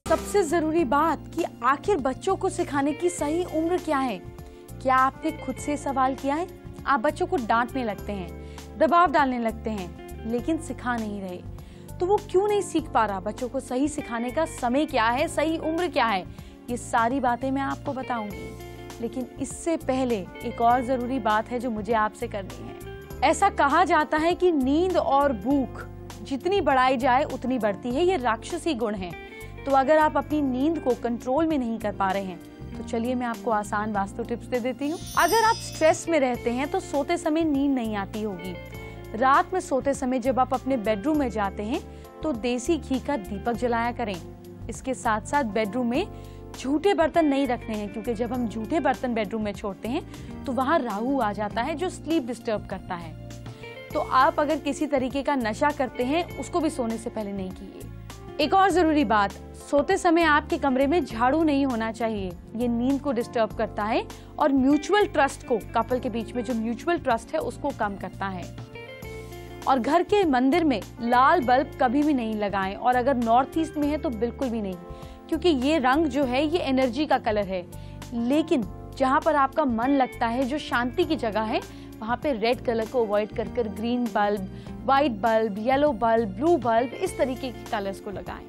सबसे जरूरी बात कि आखिर बच्चों को सिखाने की सही उम्र क्या है? क्या आपने खुद से सवाल किया है? आप बच्चों को डांटने लगते हैं, दबाव डालने लगते हैं, लेकिन सिखा नहीं रहे, तो वो क्यों नहीं सीख पा रहा? बच्चों को सही सिखाने का समय क्या है, सही उम्र क्या है, ये सारी बातें मैं आपको बताऊंगी। लेकिन इससे पहले एक और जरूरी बात है जो मुझे आपसे करनी है। ऐसा कहा जाता है कि नींद और भूख जितनी बढ़ाई जाए उतनी बढ़ती है, ये राक्षसी गुण है। तो अगर आप अपनी नींद को कंट्रोल में नहीं कर पा रहे हैं तो चलिए मैं आपको आसान वास्तु टिप्स दे देती हूँ। अगर आप स्ट्रेस में रहते हैं तो सोते समय नींद नहीं आती होगी। रात में सोते समय जब आप अपने बेडरूम में जाते हैं तो देसी घी का दीपक जलाया करें। इसके साथ साथ बेडरूम में झूठे बर्तन नहीं रखने हैं, क्योंकि जब हम झूठे बर्तन बेडरूम में छोड़ते हैं तो वहाँ राहु आ जाता है जो स्लीप डिस्टर्ब करता है। तो आप अगर किसी तरीके का नशा करते हैं उसको भी सोने से पहले नहीं कीजिए। एक और जरूरी बात, सोते समय आपके कमरे में झाड़ू नहीं होना चाहिए, ये नींद को डिस्टर्ब करता है और म्यूचुअल ट्रस्ट को, कपल के बीच में जो म्यूचुअल ट्रस्ट है उसको कम करता है। और घर के मंदिर में लाल बल्ब कभी भी नहीं लगाएं, और अगर नॉर्थ ईस्ट में है तो बिल्कुल भी नहीं, क्योंकि ये रंग जो है ये एनर्जी का कलर है। लेकिन जहाँ पर आपका मन लगता है, जो शांति की जगह है, वहाँ पे रेड कलर को अवॉइड कर green bulb, white bulb, yellow bulb, blue bulb, इस तरीके के कलर्स को लगाएं।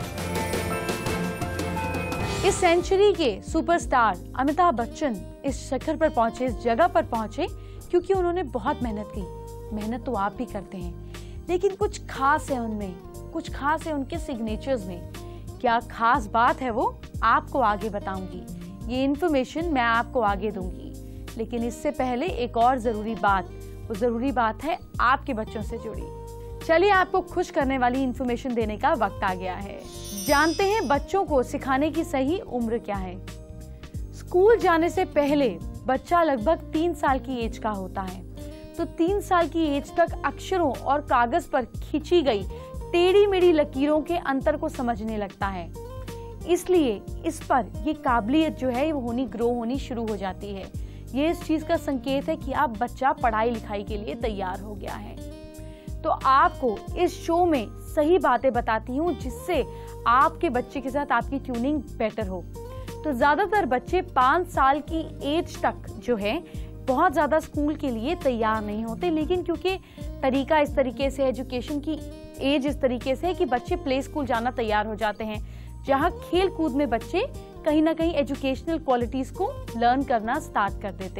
इस सेंचुरी के सुपरस्टार अमिताभ बच्चन इस शिखर पर पहुंचे, इस जगह पर पहुंचे क्योंकि उन्होंने बहुत मेहनत की। मेहनत तो आप भी करते हैं, लेकिन कुछ खास है उनमें, कुछ खास है उनके सिग्नेचर्स में। क्या खास बात है वो आपको आगे बताऊंगी, ये इन्फॉर्मेशन मैं आपको आगे दूंगी। लेकिन इससे पहले एक और जरूरी बात, वो जरूरी बात है आपके बच्चों से जुड़ी। चलिए आपको खुश करने वाली इन्फॉर्मेशन देने का वक्त आ गया है। जानते हैं बच्चों को सिखाने की सही उम्र क्या है। स्कूल जाने से पहले बच्चा लगभग 3 साल की एज का होता है, तो 3 साल की एज तक अक्षरों और कागज पर खींची गई टेढ़ी मेढ़ी लकीरों के अंतर को समझने लगता है। इसलिए इस पर ये काबिलियत जो है वो ग्रो होनी शुरू हो जाती है। ये इस चीज का संकेत है कि आप बच्चा पढ़ाई लिखाई के लिए तैयार हो गया है। तो आपको इस शो में सही बातें बताती हूँ जिससे आपके बच्चे के साथ आपकी ट्यूनिंग बेटर हो। तो ज्यादातर बच्चे 5 साल की एज तक जो है बहुत ज्यादा स्कूल के लिए तैयार नहीं होते, लेकिन क्योंकि तरीका इस तरीके से, एजुकेशन की एज इस तरीके से है कि बच्चे प्ले स्कूल जाना तैयार हो जाते हैं, जहाँ खेल कूद में बच्चे कहीं ना कहीं एजुकेशनल क्वालिटीज को लर्न करना स्टार्ट कर देते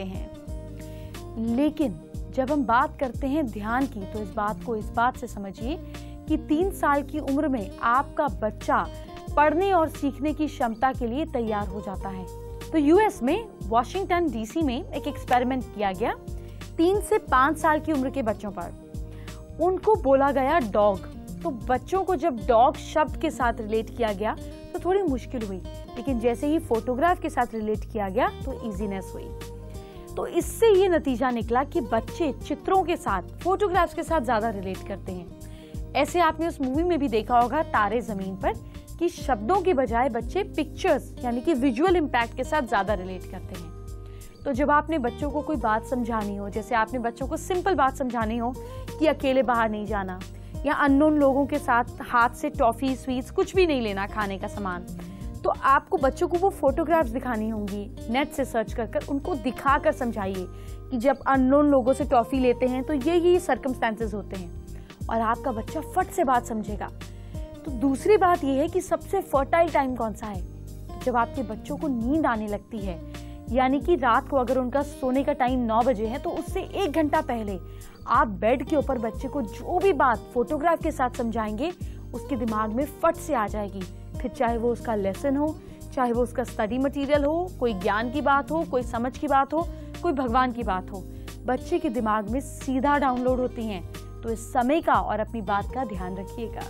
हैं। लेकिन जब हम बात करते हैं ध्यान की, तो इस बात से समझिए कि 3 साल की उम्र में आपका बच्चा पढ़ने और सीखने की क्षमता के लिए तैयार हो जाता है। तो यूएस में वॉशिंगटन डीसी में एक एक्सपेरिमेंट किया गया 3 से 5 साल की उम्र के बच्चों पर। उनको बोला गया डॉग। तो बच्चों को जब डॉग शब्द के साथ रिलेट किया गया तो थोड़ी मुश्किल हुई, लेकिन जैसे ही फोटोग्राफ के साथ रिलेट किया गया तो इजीनेस हुई। तो इससे ये नतीजा निकला कि बच्चे चित्रों के साथ, फोटोग्राफ्स के साथ ज्यादा रिलेट करते हैं। ऐसे आपने उस मूवी में भी देखा होगा तारे जमीन पर, कि शब्दों के बजाय बच्चे पिक्चर्स यानी कि विजुअल इम्पैक्ट के साथ ज्यादा रिलेट करते हैं। तो जब आपने बच्चों को कोई बात समझानी हो, जैसे आपने बच्चों को सिंपल बात समझानी हो कि अकेले बाहर नहीं जाना, या अननोन लोगों के साथ हाथ से टॉफी, स्वीट्स कुछ भी नहीं लेना, खाने का सामान, तो आपको बच्चों को वो फोटोग्राफ्स दिखानी होंगी। नेट से सर्च कर उनको दिखा कर समझाइए कि जब अननोन लोगों से टॉफी लेते हैं तो ये सर्कमस्टेंसेस होते हैं, और आपका बच्चा फट से बात समझेगा। तो दूसरी बात ये है कि सबसे फर्टाइल टाइम कौन सा है? जब आपके बच्चों को नींद आने लगती है, यानी कि रात को अगर उनका सोने का टाइम 9 बजे है तो उससे 1 घंटा पहले आप बेड के ऊपर बच्चे को जो भी बात फोटोग्राफ के साथ समझाएंगे उसके दिमाग में फट से आ जाएगी। फिर चाहे वो उसका लेसन हो, चाहे वो उसका स्टडी मटेरियल हो, कोई ज्ञान की बात हो, कोई समझ की बात हो, कोई भगवान की बात हो, बच्चे के दिमाग में सीधा डाउनलोड होती हैं। तो इस समय का और अपनी बात का ध्यान रखिएगा।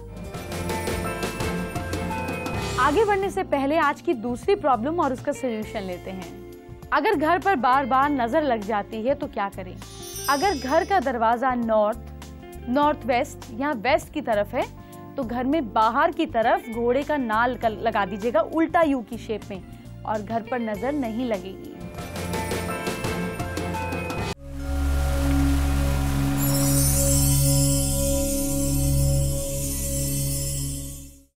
आगे बढ़ने से पहले आज की दूसरी प्रॉब्लम और उसका सोल्यूशन लेते हैं। अगर घर पर बार बार नजर लग जाती है तो क्या करें? अगर घर का दरवाजा नॉर्थ वेस्ट या वेस्ट की तरफ है तो घर में बाहर की तरफ घोड़े का नाल लगा दीजिएगा उल्टा यू की शेप में, और घर पर नजर नहीं लगेगी।